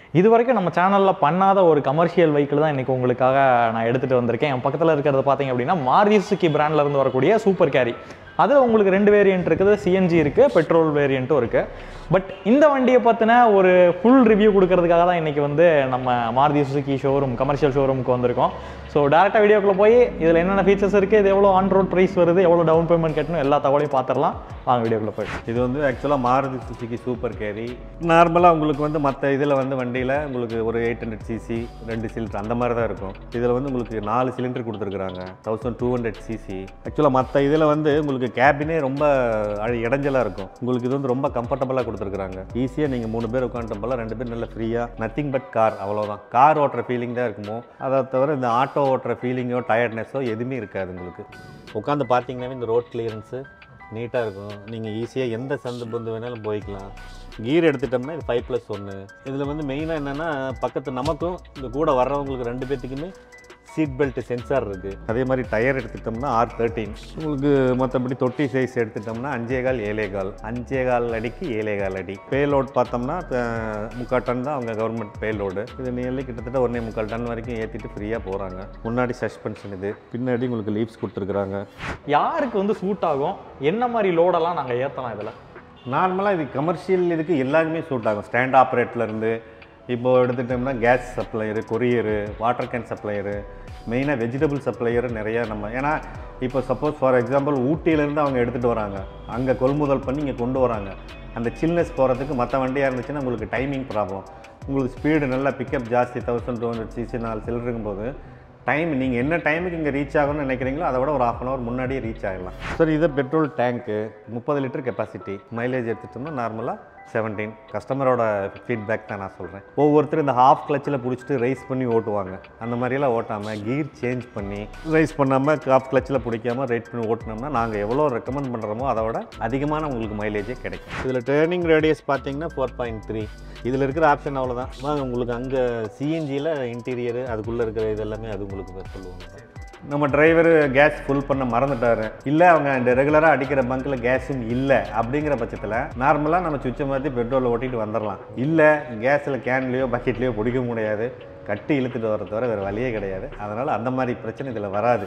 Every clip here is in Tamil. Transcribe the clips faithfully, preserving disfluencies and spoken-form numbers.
இது வரைக்கும் நம்ம சேனலில் பண்ணாத ஒரு கமர்ஷியல் வெஹிக்கிள் தான் இன்றைக்கி உங்களுக்காக நான் எடுத்துகிட்டு வந்திருக்கேன். என் பக்கத்தில் இருக்கிறது பார்த்தீங்க அப்படின்னா மாருதி சுசுகி பிராண்ட்லேருந்து வரக்கூடிய சூப்பர் கேரி. அதில் உங்களுக்கு ரெண்டு வேரியன்ட் இருக்குது, சிஎன்ஜி இருக்குது, பெட்ரோல் வேரியண்ட்டும் இருக்குது. பட் இந்த வண்டியை பற்றின ஒரு ஃபுல் ரிவ்யூ கொடுக்கறதுக்காக தான் இன்றைக்கி வந்து நம்ம மாருதி சுசுகி ஷோரூம் கமர்ஷியல் ஷோரூமுக்கு வந்திருக்கோம். ஸோ டேரெக்டாக வீடியோக்குள்ளே போய் இதில் என்னென்ன ஃபீச்சர்ஸ் இருக்குது, இது எவ்வளோ ஆன் ரோட் ப்ரைஸ் வருது, எவ்வளோ டவுன் பேமெண்ட் கட்டணும், எல்லா தகவலையும் பார்த்துடலாம். வாங்க வீடியோக்குள்ளே போய். இது வந்து ஆக்சுவலாக மாருதி சுசுகி சூப்பர் கேரி. நார்மலாக உங்களுக்கு வந்து மற்ற இதில் வந்து வண்டியில் உங்களுக்கு ஒரு எயிட் ஹண்ட்ரட் சிசி ரெண்டு சிலிண்டர் அந்த மாதிரி தான் இருக்கும். இதில் வந்து உங்களுக்கு நாலு சிலிண்டர் கொடுத்துருக்குறாங்க, தௌசண்ட் டூ ஹண்ட்ரட் சிசி. ஆக்சுவலாக மற்ற இதில் வந்து உங்களுக்கு கேபினே ரொம்ப இடைஞ்சலாக இருக்கும். உங்களுக்கு இது வந்து ரொம்ப கம்ஃபர்டபுளாக கொடுத்துருக்குறாங்க. ஈஸியாக நீங்கள் மூணு பேர் உட்காந்துட்டு போல, ரெண்டு பேர் நல்ல ஃப்ரீயாக, நத்திங் பட் கார், அவ்வளோதான். கார் ஓட்டுற ஃபீலிங் தான் இருக்குமோ, அதை தவிர இந்த ஆட்டோ ஓட்டுற ஃபீலிங்கோ டயர்ட்னஸோ எதுவுமே இருக்காது. உங்களுக்கு உட்காந்து பார்த்தீங்கன்னா இந்த ரோட் கிளியரன்ஸு நீட்டாக இருக்கும். நீங்கள் ஈஸியாக எந்த சந்து பந்து வேணாலும் போய்க்கலாம். கீர் எடுத்துட்டோம்னா இது ஃபைவ் ப்ளஸ் ஒன்று. இதில் வந்து மெயினாக என்னென்னா, பக்கத்து நமக்கும் இந்த கூட வர்றவங்களுக்கு ரெண்டு பேர்த்துக்குமே சீட் பெல்ட் சென்சார் இருக்குது. அதே மாதிரி டயர் எடுத்துட்டோம்னா ஆர் தேர்ட்டீன். உங்களுக்கு மற்றபடி தொட்டி சைஸ் எடுத்துட்டோம்னா அஞ்சே கால் ஏழே கால் அஞ்சே கால் அடிக்கு ஏழே கால் அடி. பேலோட் பார்த்தோம்னா முக்கால் டன் தான் அவங்க கவர்மெண்ட் பேலோடு. இது நியர்லி கிட்டத்தட்ட ஒன்றே முக்கால் டன் வரைக்கும் ஏற்றிட்டு ஃப்ரீயாக போகிறாங்க. முன்னாடி சஸ்பென்ஷன், இது பின்னாடி உங்களுக்கு லீவ்ஸ் கொடுத்துருக்குறாங்க. யாருக்கு வந்து சூட் ஆகும், என்ன மாதிரி லோடெல்லாம் நாங்கள் ஏற்றலாம் இதில்? நார்மலாக இது கமர்ஷியல் இதுக்கு எல்லாருமே சூட் ஆகும். ஸ்டாண்ட் ஆப்ரேட்லேருந்து இப்போது எடுத்துட்டோம்னா gas supplier, courier, water can supplier, மெயினாக வெஜிடபிள் சப்ளையரு நிறையா நம்ம. ஏன்னா இப்போ சப்போஸ் ஃபார் எக்ஸாம்பிள் ஊட்டியிலேருந்து அவங்க எடுத்துகிட்டு வராங்க, அங்கே கொள்முதல் பண்ணி இங்கே கொண்டு வராங்க. அந்த சில்னஸ் போகிறதுக்கு மற்ற வண்டியாக இருந்துச்சுன்னா உங்களுக்கு டைமிங் ப்ராப்ளம். உங்களுக்கு ஸ்பீடு நல்லா பிக்கப் ஜாஸ்தி, தௌசண்ட் டூ ஹண்ட்ரட் சிசி நாலு சில்லர் இருக்கும்போது டைம் நீங்கள் என்ன டைமுக்கு இங்கே ரீச் ஆகணும்னு நினைக்கிறீங்களோ அதை விட ஒரு ஹாஃப் அன் ஹவர் முன்னாடியே ரீச் ஆகிடலாம். சார் இது பெட்ரோல் டேங்க்கு, முப்பது லிட்டர் கெப்பாசிட்டி. மைலேஜ் எடுத்துட்டோம்னா நார்மலாக செவன்டீன். கஸ்டமரோட ஃபீட்பேக் தான் நான் சொல்கிறேன். ஒவ்வொருத்தர் இந்த ஹாஃப் கிளச்சில் பிடிச்சிட்டு ரைஸ் பண்ணி ஓட்டுவாங்க. அந்த மாதிரியெல்லாம் ஓட்டாமல் கீர் சேஞ்ச் பண்ணி ரைஸ் பண்ணாமல் ஹாஃப் கிளச்சில் பிடிக்காமல் ரைட் பண்ணி ஓட்டினோம்னா நாங்கள் எவ்வளோ ரெக்கமெண்ட் பண்ணுறோமோ அதை விட அதிகமான உங்களுக்கு மைலேஜே கிடைக்கும். இதில் டேர்னிங் ரேடியஸ் பார்த்தீங்கன்னா ஃபோர் பாயிண்ட் த்ரீ. இதில் இருக்கிற ஆப்ஷன் அவ்வளோதான். வாங்க உங்களுக்கு அங்கே சிஎன்ஜியில் இன்டீரியரு அதுக்குள்ளே இருக்கிற இதெல்லாமே அது உங்களுக்கு சொல்லுவாங்க. நம்ம டிரைவர் கேஸ் ஃபுல் பண்ண மறந்துட்டாரு, இல்லை அவங்க இந்த ரெகுலராக அடிக்கிற பங்கில் கேஸும் இல்லை அப்படிங்கிற பட்சத்தில் நார்மலாக நம்ம சுவிட்சை மாற்றி பெட்ரோலில் ஓட்டிகிட்டு வந்துடலாம். இல்லை கேஸில் கேன்லேயோ பக்கெட்லேயோ பிடிக்க முடியாது, கட்டி இழுத்துட்டு வர தவிர வேறு வழியே கிடையாது. அதனால் அந்த மாதிரி பிரச்சனை இதில் வராது.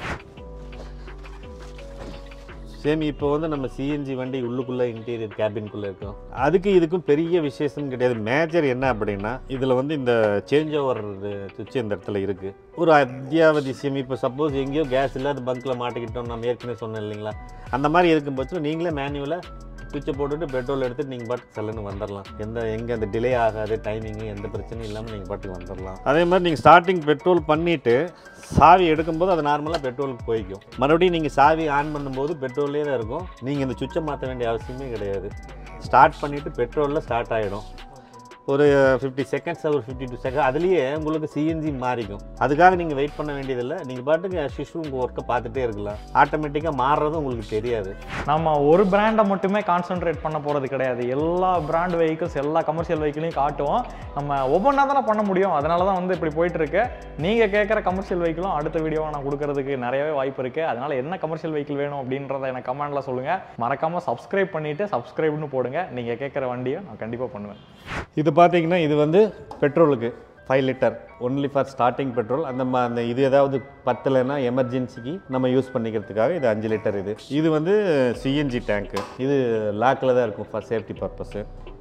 சேம் இப்போ வந்து நம்ம சிஎன்ஜி வண்டி உள்ளுக்குள்ளே இன்டீரியர் கேபின்குள்ளே இருக்கும். அதுக்கு இதுக்கும் பெரிய விசேஷம் கிடையாது. மேஜர் என்ன அப்படின்னா, இதில் வந்து இந்த சேஞ்ச் ஓவர் சுவிட்ச் இந்த இடத்துல இருக்குது. ஒரு அத்தியாவசியம். இப்போ சப்போஸ் எங்கேயோ கேஸ் இல்லாத பங்க்கில் மாட்டிக்கிட்டோம், நம்ம ஏற்கனவே சொன்னேன் இல்லைங்களா, அந்த மாதிரி இருக்கும் பட்சம் நீங்களே மேனுவலாக சுவிட்சை போட்டுட்டு பெட்ரோல் எடுத்துட்டு நீங்கள் பாட்டுக்கு செல்லுன்னு வந்துடலாம். எந்த எங்கே அந்த டிலே ஆகாது, டைமிங்கு எந்த பிரச்சனையும் இல்லாமல் நீங்கள் பாட்டுக்கு வந்துடலாம். அதே மாதிரி நீங்கள் ஸ்டார்டிங் பெட்ரோல் பண்ணிவிட்டு சாவி எடுக்கும்போது அது நார்மலாக பெட்ரோலுக்கு போய்க்கும். மறுபடியும் நீங்கள் சாவி ஆன் பண்ணும்போது பெட்ரோல்லே தான் இருக்கும். நீங்கள் இந்த சுவிட்சை மாற்ற வேண்டிய அவசியமே கிடையாது. ஸ்டார்ட் பண்ணிவிட்டு பெட்ரோலில் ஸ்டார்ட் ஆகிடும். ஒரு ஃபிஃப்டி செகண்ட்ஸ் ஒரு ஃபிஃப்டி டூ செகண்ட் அதுலேயே உங்களுக்கு சிஎன்ஜி மாறிக்கும். அதுக்காக நீங்கள் வெயிட் பண்ண வேண்டியதில்லை. நீங்கள் பாட்டுக்கு ஷிஷ்யூ உங்கள் ஒர்க்கை பார்த்துட்டே இருக்கலாம். ஆட்டோமேட்டிக்காக மாறுறதும் உங்களுக்கு தெரியாது. நம்ம ஒரு பிராண்டை மட்டுமே கான்சென்ட்ரேட் பண்ண போகிறது கிடையாது. எல்லா பிராண்ட் வெஹிக்கிள்ஸ், எல்லா கமர்ஷியல் வெஹிக்கிளையும் காட்டுவோம். நம்ம ஒவ்வொன்றா தானே பண்ண முடியும். அதனால தான் வந்து இப்படி போயிட்டுருக்கு. நீங்கள் கேட்குற கமர்ஷியல் வெஹிக்கிளும் அடுத்த வீடியோவை நான் கொடுக்கறதுக்கு நிறையவே வாய்ப்பு இருக்குது. அதனால் என்ன கமர்ஷியல் வெஹிக்கிள் வேணும் அப்படின்றத எனக்கு கமெண்டில் சொல்லுங்கள். மறக்காமல் சப்ஸ்கிரைப் பண்ணிவிட்டு சப்ஸ்கிரைப்னு போடுங்க. நீங்கள் கேட்குற வண்டியை நான் கண்டிப்பாக பண்ணுவேன். இது பார்த்தீங்கன்னா இது வந்து பெட்ரோலுக்கு five litre only for starting petrol. அந்த அந்த இது ஏதாவது பத்தலைன்னா எமர்ஜென்சிக்கு நம்ம யூஸ் பண்ணிக்கிறதுக்காக இது அஞ்சு லிட்டர். இது இது வந்து சிஎன்ஜி டேங்க்கு. இது லாக்கில் தான் இருக்கும் ஃபார் சேஃப்டி பர்பஸு.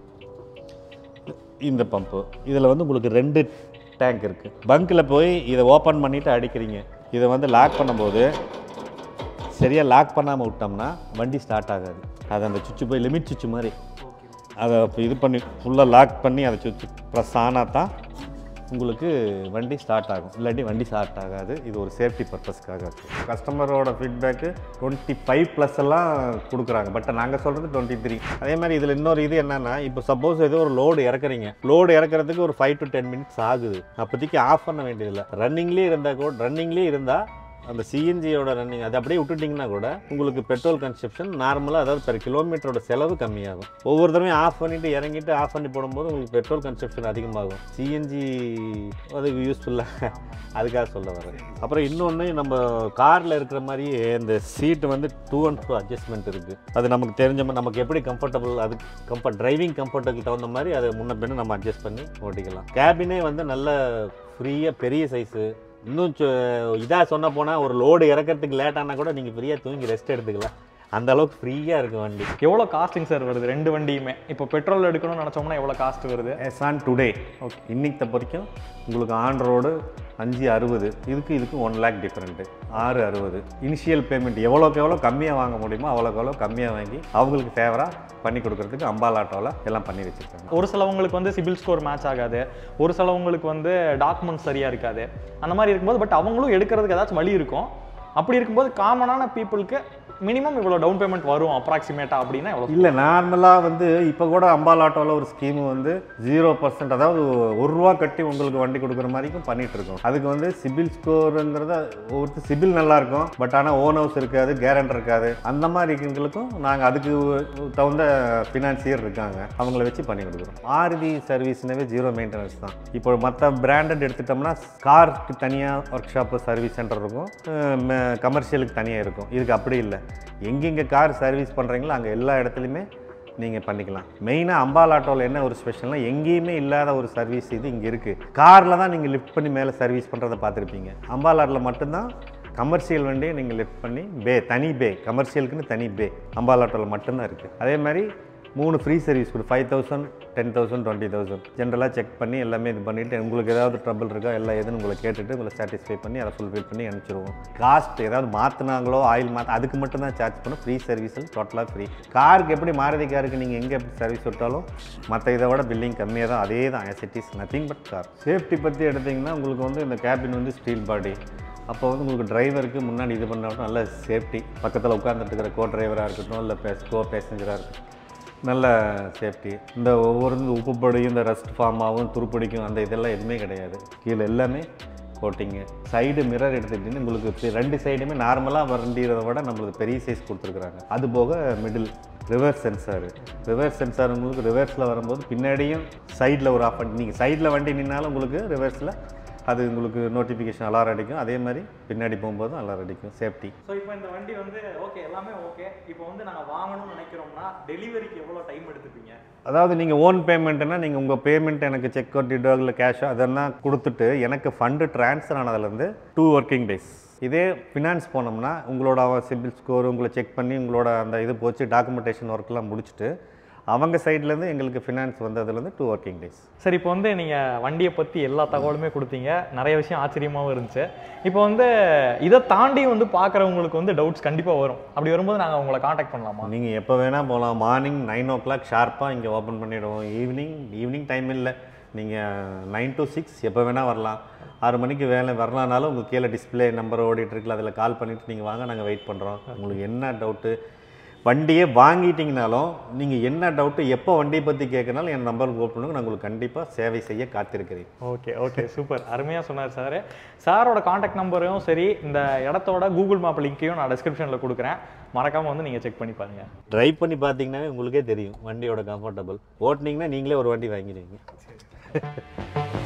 இந்த பம்பு இதில் வந்து உங்களுக்கு ரெண்டு டேங்க் இருக்குது. பங்க்கில் போய் இதை ஓப்பன் பண்ணிவிட்டு அடிக்கிறீங்க. இதை வந்து லாக் பண்ணும்போது சரியாக லாக் பண்ணாமல் விட்டோம்னா வண்டி ஸ்டார்ட் ஆகாது. அது அந்த சுவிட்சு போய் லிமிட் சுவிட்சு மாதிரி அதை இது பண்ணி ஃபுல்லாக லாக் பண்ணி அதை சுவிட்சு ப்ரெஸ் ஆனால் தான் உங்களுக்கு வண்டி ஸ்டார்ட் ஆகும். இல்லாட்டி வண்டி ஸ்டார்ட் ஆகாது. இது ஒரு சேஃப்டி பர்பஸ்க்காக. கஸ்டமரோட ஃபீட்பேக்கு டுவெண்ட்டி ஃபைவ் ப்ளஸ் எல்லாம் கொடுக்குறாங்க. பட் நாங்கள் சொல்கிறது டுவெண்ட்டி த்ரீ. அதே மாதிரி இதில் இன்னொரு இது என்னென்னா, இப்போ சப்போஸ் ஏதோ ஒரு லோடு இறக்குறீங்க, லோடு இறக்குறதுக்கு ஒரு ஃபைவ் டு டென் மினிட்ஸ் ஆகுது. அப்போதைக்கு ஆஃப் பண்ண வேண்டியதில்லை. ரன்னிங்லேயே இருந்தால் கூட ரன்னிங்லேயே இருந்தால் அந்த சிஎன்ஜியோட ரன்னிங் அதை அப்படியே விட்டுட்டிங்கன்னா கூட உங்களுக்கு பெட்ரோல் கன்சப்ஷன் நார்மலாக அதாவது பெர் கிலோமீட்டரோட செலவு கம்மியாகும். ஒவ்வொரு தடவையும் ஆஃப் பண்ணிவிட்டு இறங்கிட்டு ஆஃப் பண்ணி போடும்போது உங்களுக்கு பெட்ரோல் கன்சப்ஷன் அதிகமாகும். சிஎன்ஜி அது யூஸ்ஃபுல்லாக அதுக்காக சொல்ல வரேன். அப்புறம் இன்னொன்று நம்ம காரில் இருக்கிற மாதிரியே இந்த சீட்டு வந்து டூ அண்ட் டூ அட்ஜஸ்ட்மெண்ட் இருக்குது. அது நமக்கு தெரிஞ்ச மாதிரி நமக்கு எப்படி கம்ஃபர்டபுள் அது கம்ஃபர்ட் டிரைவிங் கம்ஃபர்ட்டுக்கு தகுந்த மாதிரி அதை முன்ன பின்ன நம்ம அட்ஜஸ்ட் பண்ணி ஓட்டிக்கலாம். கேபினே வந்து நல்ல ஃப்ரீயாக பெரிய சைஸு. இன்னும் இதாக சொன்ன போனால் ஒரு லோடு இறக்கிறதுக்கு லேட் ஆனால் கூட நீங்கள் ஃப்ரீயாக தூங்கி ரெஸ்ட் எடுத்துக்கலாம். அந்த அளவுக்கு ஃப்ரீயாக இருக்குது வண்டி. எவ்வளோ காஸ்டிங் சார் வருது ரெண்டு வண்டியுமே? இப்போ பெட்ரோல் எடுக்கணும்னு நினச்சோம்னா எவ்வளோ காஸ்ட் வருது? எஸ் ஆன் டுடே ஓகே இன்னைக்கு வரைக்கும் உங்களுக்கு ஆன் ரோடு அஞ்சு அறுபது இதுக்கு இதுக்கு ஒன் லேக் டிஃப்ரெண்ட்டு. ஆறு அறுபது இனிஷியல் பேமெண்ட் எவ்வளோக்கு எவ்வளோ கம்மியாக வாங்க முடியுமோ அவ்வளோக்கு எவ்வளோ கம்மியாக வாங்கி அவங்களுக்கு ஃபேவராக பண்ணி கொடுக்குறதுக்கு அம்பால் ஆட்டோவில் எல்லாம் பண்ணி வச்சுருக்காங்க. ஒரு சிலவங்களுக்கு வந்து சிபில் ஸ்கோர் மேட்ச் ஆகாது, ஒரு சிலவங்களுக்கு வந்து டாக்குமெண்ட் சரியாக இருக்காது. அந்த மாதிரி இருக்கும்போது பட் அவங்களும் எடுக்கிறதுக்கு ஏதாச்சும் வழி இருக்கும். அப்படி இருக்கும்போது காமனான பீப்புளுக்கு மினிமம் இவ்வளோ டவுன் பேமெண்ட் வரும் அப்ராக்சிமேட்டா அப்படின்னா எவ்வளோ? இல்லை நார்மலாக வந்து இப்போ கூட அம்பால் ஆட்டோவில் ஒரு ஸ்கீம் வந்து ஜீரோ பர்சன்ட் அதாவது ஒரு ரூபா கட்டி உங்களுக்கு வண்டி கொடுக்குற மாதிரிக்கும் பண்ணிட்டு இருக்கோம். அதுக்கு வந்து சிபில் ஸ்கோருங்கிறத ஒருத்தர் சிபில் நல்லா இருக்கும் பட் ஆனால் ஓன் ஹவுஸ் இருக்காது, கேரண்டர் இருக்காது. அந்த மாதிரி இருக்கிறவங்களுக்கும் நாங்கள் அதுக்கு தகுந்த ஃபினான்சியர் இருக்காங்க, அவங்கள வச்சு பண்ணி கொடுக்குறோம். மாருதி சர்வீஸ்னாவே ஜீரோ மெயின்டெனன்ஸ் தான். இப்போ மற்ற பிராண்டட் எடுத்துட்டோம்னா காருக்கு தனியாக ஒர்க் ஷாப்பு சர்வீஸ் சென்டர் இருக்கும், கமர்ஷியலுக்கு தனியாக இருக்கும். இதுக்கு அப்படி இல்லை. எங்கெங்கே கார் சர்வீஸ் பண்ணுறீங்களோ அங்கே எல்லா இடத்துலையுமே நீங்கள் பண்ணிக்கலாம். மெயினாக அம்பால் ஆட்டோவில் என்ன ஒரு ஸ்பெஷல்னால் எங்கேயுமே இல்லாத ஒரு சர்வீஸ் இது இங்கே இருக்குது. காரில் தான் நீங்கள் லிஃப்ட் பண்ணி மேலே சர்வீஸ் பண்ணுறதை பார்த்துருப்பீங்க. அம்பால் ஆட்டோவில் மட்டும்தான் கமர்ஷியல் வண்டியை நீங்கள் லிஃப்ட் பண்ணி பே தனி பே கமர்ஷியலுக்குன்னு தனி பே அம்பால் ஆட்டோவில் மட்டும்தான் இருக்குது. அதே மாதிரி மூணு ஃப்ரீ சர்வீஸ் கொடு five thousand ten thousand twenty thousand ஜென்ரலாக செக் பண்ணி எல்லாமே இது பண்ணிவிட்டு உங்களுக்கு ஏதாவது ட்ரபிள் இருக்கா எல்லாம் எதுன்னு உங்களை கேட்டுட்டு உங்களை சாட்டிஸ்ஃபை பண்ணி அதை ஃபுல்ஃபில் பண்ணி அனுப்பிச்சிடுவோம். காஸ்ட் ஏதாவது மாற்றினாங்களோ ஆயில் மாற்ற அதுக்கு மட்டும் தான் சார்ஜ் பண்ணும். ஃப்ரீ சர்வீஸில் டோட்டலாக ஃப்ரீ. காருக்கு எப்படி மாருதி காருக்கு நீங்கள் எங்கே எப்படி சர்வீஸ் விட்டாலும் மற்ற இதை விட பில்லிங் கம்மியாக தான். அதே தான் as it is nothing but car. Safety பற்றி எடுத்திங்கன்னா உங்களுக்கு வந்து இந்த கேபின் வந்து ஸ்டீல் பாடி. அப்போ வந்து உங்களுக்கு டிரைவருக்கு முன்னாடி இது பண்ணாலும் நல்ல சேஃப்டி. பக்கத்தில் உட்காந்துட்டு இருக்கிற கோ டிரைவராக இருக்கட்டும் இல்லை பே கோ பேசஞ்சராக இருக்கட்டும் நல்ல சேஃப்டி. இந்த ஒவ்வொரு உப்பு பொடியும் இந்த ரஸ்ட் ஃபார்ம் ஆகும் துருப்பிடிக்கும் அந்த இதெல்லாம் எதுவுமே கிடையாது. கீழே எல்லாமே கோட்டிங்கு. சைடு மிரர் எடுத்துக்கிட்டிங்கன்னா உங்களுக்கு ரெண்டு சைடுமே நார்மலாக வண்டிகிறத விட நம்மளுக்கு பெரிய சைஸ் கொடுத்துருக்குறாங்க. அது போக middle reverse sensor. Reverse sensor உங்களுக்கு ரிவர்ஸில் வரும்போது பின்னாடியும் சைடில் ஒரு ஆஃப் நீங்கள் சைடில் வண்டி நின்னாலும் உங்களுக்கு ரிவர்ஸில் அது உங்களுக்கு நோட்டிஃபிகேஷன் அலாரம் அடிக்கும். அதே மாதிரி பின்னாடி போகும்போதும் அலாரம் அடிக்கும். சேஃப்டி. ஸோ இப்போ இந்த வண்டி வந்து ஓகே எல்லாமே ஓகே. இப்போ வந்து நாங்கள் வாங்கணும்னு நினைக்கிறோம்னா டெலிவரிக்கு எவ்வளோ டைம் எடுத்துப்பீங்க? அதாவது நீங்கள் ஓன் பேமெண்ட்னா நீங்கள் உங்கள் பேமெண்ட் எனக்கு செக் டிடோ இல்லை கேஷோ அதெல்லாம் கொடுத்துட்டு எனக்கு ஃபண்டு ட்ரான்ஸ்ஃபர் ஆனதுலேருந்து டூ ஒர்க்கிங் டேஸ். இதே ஃபினான்ஸ் போனோம்னா உங்களோட சிபில் ஸ்கோர் உங்களை செக் பண்ணி உங்களோட அந்த இது போச்சு டாக்குமெண்டேஷன் ஒர்க்லாம் முடிச்சுட்டு அவங்க சைட்லேருந்து எங்களுக்கு ஃபினான்ஸ் வந்ததுலேருந்து டூ ஒர்க்கிங் டேஸ். சரி, இப்போ வந்து நீங்கள் வண்டியை பற்றி எல்லா தகவலுமே கொடுத்தீங்க. நிறைய விஷயம் ஆச்சரியமாகவும் இருந்துச்சு. இப்போ வந்து இதை தாண்டி வந்து பார்க்குறவங்களுக்கு வந்து டவுட்ஸ் கண்டிப்பாக வரும். அப்படி வரும்போது நாங்கள் உங்களை காண்டாக்ட் பண்ணலாமா? நீங்கள் எப்போ வேணால் போகலாம். மார்னிங் நைன் ஓ கிளாக் ஷார்ப்பாக இங்கே ஓப்பன் பண்ணிவிடுவோம். ஈவினிங் ஈவினிங் டைம் இல்லை, நீங்கள் நைன் டு சிக்ஸ் எப்போ வேணால் வரலாம். ஆறு மணிக்கு வேலை வரலானாலும் உங்கள் கீழே டிஸ்பிளே நம்பர் ஓடிட்டுருக்குல அதில் கால் பண்ணிவிட்டு நீங்கள் வாங்க, நாங்கள் வெயிட் பண்ணுறோம். உங்களுக்கு என்ன டவுட்டு வண்டியே வாங்கிட்டீங்கனாலும் நீங்கள் என்ன டவுட்டு எப்போ வண்டியை பற்றி கேட்கனாலும் என் நம்பருக்கு கோட் பண்ணுங்க, நான் உங்களுக்கு கண்டிப்பாக சேவை செய்ய காத்திருக்கிறேன். ஓகே ஓகே சூப்பர், அருமையாக சொன்னார் சார். சாரோட காண்டாக்ட் நம்பரையும் சரி இந்த இடத்தோட கூகுள் மேப் லிங்க்கையும் நான் டிஸ்கிரிப்ஷனில் கொடுக்குறேன். மறக்காமல் வந்து நீங்கள் செக் பண்ணி பாருங்கள். ட்ரைவ் பண்ணி பார்த்தீங்கன்னாவே உங்களுக்கே தெரியும் வண்டியோட கம்ஃபர்டபுள். ஓட்டினீங்கன்னா நீங்களே ஒரு வண்டி வாங்கிடுவீங்க.